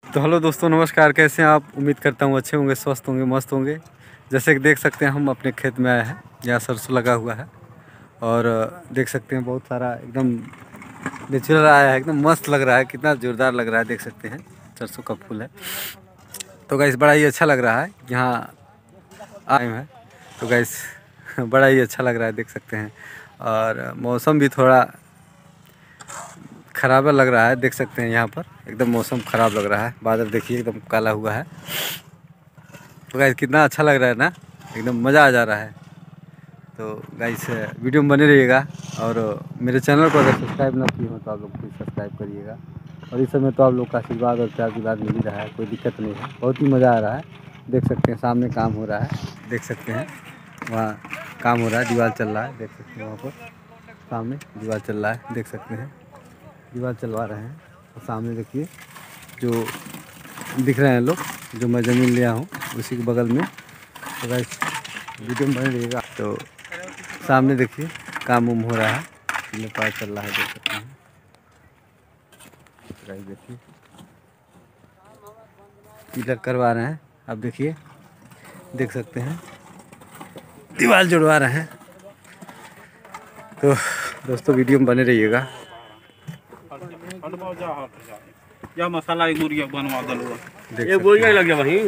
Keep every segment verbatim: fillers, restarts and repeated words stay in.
तो हेलो दोस्तों, नमस्कार। कैसे हैं आप? उम्मीद करता हूँ अच्छे होंगे, स्वस्थ होंगे, मस्त होंगे। जैसे कि देख सकते हैं हम अपने खेत में आए हैं, यहाँ सरसों लगा हुआ है और देख सकते हैं बहुत सारा एकदम नेचुरल आया है, एकदम मस्त लग रहा है, कितना जोरदार लग रहा है। देख सकते हैं सरसों का फूल है। तो गाइस बड़ा ही अच्छा लग रहा है, यहाँ आए हैं तो गाइस बड़ा ही अच्छा लग रहा है, देख सकते हैं। और मौसम भी थोड़ा ख़राब लग रहा है, देख सकते हैं यहाँ पर एकदम मौसम ख़राब लग रहा है। बादल देखिए एकदम काला हुआ है। तो गाइस कितना अच्छा लग रहा है ना, एकदम मज़ा आ जा रहा है। तो गाइस वीडियो में बने रहिएगा और मेरे चैनल को अगर सब्सक्राइब ना किए हो तो आप लोग प्लीज़ सब्सक्राइब करिएगा। और इस समय तो आप लोग का आशीर्वाद और प्यार दुलार मिल ही रहा है, कोई दिक्कत नहीं है, बहुत ही मज़ा आ रहा है। देख सकते हैं सामने काम हो रहा है, देख सकते हैं वहाँ काम हो रहा है, दीवार चल रहा है, देख सकते हैं वहाँ पर सामने दीवार चल रहा है, देख सकते हैं दीवार चलवा रहे हैं। और सामने देखिए जो दिख रहे हैं लोग, जो मैं ज़मीन लिया हूँ उसी के बगल में। तो गाइस वीडियो में बने रहिएगा। तो सामने देखिए काम उम हो रहा है, मेरे पास चल रहा है, देख सकते हैं। तो गाइस देखिए पिलर करवा रहे हैं, अब देखिए देख सकते हैं दीवार जुड़वा रहे हैं। तो दोस्तों वीडियो में बने रहिएगा। या मसाला एक बोरिया बनवा दलो, एक बोरिया लग गया वहीं,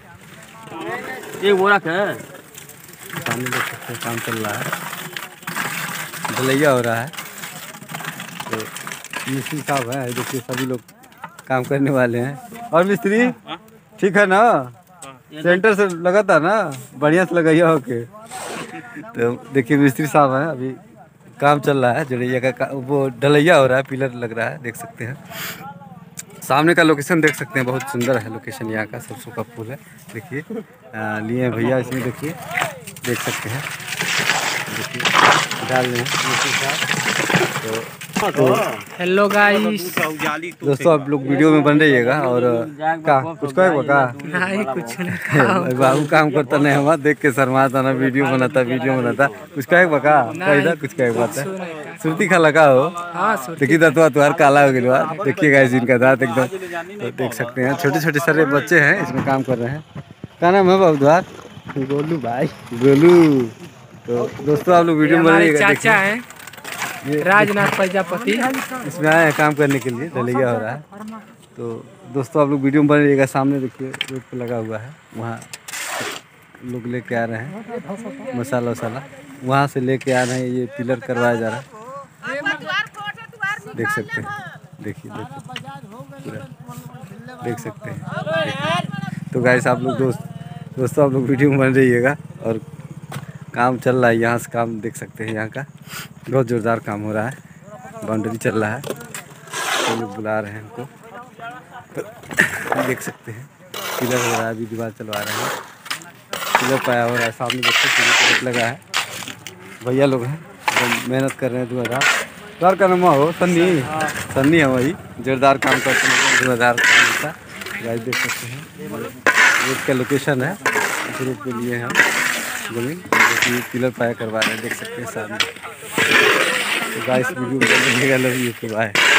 एक बोरा का सामने देख सकते हैं काम चल रहा है, ढलैया हो रहा है। तो मिस्त्री साहब है, देखिए सभी लोग काम करने वाले हैं। और मिस्त्री ठीक है ना, सेंटर से लगा था ना, बढ़िया से लगाइए होके। तो देखिए मिस्त्री साहब हैं, अभी काम चल रहा है, जड़ैया का वो ढलैया हो रहा है, पिलर लग रहा है, देख सकते हैं। सामने का लोकेशन देख सकते हैं, बहुत सुंदर है लोकेशन यहाँ का। सरसों का फूल है, देखिए लिए हैं भैया इसमें, देखिए देख सकते हैं, देखिए डाल रहे हैं। तो हेलो गाइस दोस्तों, आप लोग वीडियो में बन रहिएगा। और का कुछ कहेगा का नहीं, कुछ नहीं। बाबू काम करता नहीं, हमारा देख के शर्माता ना, वीडियो बनाता वीडियो बनाता कुछ कहेगा का कहीं कुछ कहेगा बात सुरती खा लगा हो। देखिए दांतवा तुहार काला हो गया, देखिए गाइस इनका दांत एकदम, तो देख सकते हैं छोटे छोटे सारे बच्चे हैं इसमें काम कर रहे हैं। क्या नाम है बाबू तुहार? गोलू भाई, गोलू। तो दोस्तों आप लोग वीडियो में बन रहिएगा। चाचा है राजनाथ प्रजापति, इसमें आए हैं काम करने के लिए, ढलैया हो रहा है। तो दोस्तों आप लोग वीडियो में बने रहिएगा। सामने देखिए रोड पे लगा हुआ है, वहाँ लोग लेके आ रहे हैं मसाला वसाला, वहाँ से लेके आ रहे हैं, ये पिलर करवाया जा रहा है, देख सकते हैं। देखिए देखिए देख सकते हैं। तो गाइस आप लोग दोस्त दोस्तों आप लोग वीडियो में बन रहिएगा। और काम चल रहा है, यहाँ से काम देख सकते हैं, यहाँ का बहुत ज़ोरदार काम हो रहा है, बाउंड्री चल रहा है, तो लोग बुला रहे हैं हमको। तो देख सकते हैं पिलर हो रहा है, अभी दीवार चलवा रहे हैं, पिलर पाया हो रहा है। सामने देखते पिलर लगा है, भैया लोग हैं तो मेहनत कर रहे हैं। धुआंधार द्वार का नाम हो सन्नी, सन्नी है वही, जोरदार काम करते हैं, धुआंधार काम होता है। गाइस देख सकते हैं रोड का लोकेशन है, इस रोड के लिए हम जमीन जो पिलर पाया करवा रहे हैं, देख सकते हैं सामने। तो गाइस वीडियो में लव यू, बाय।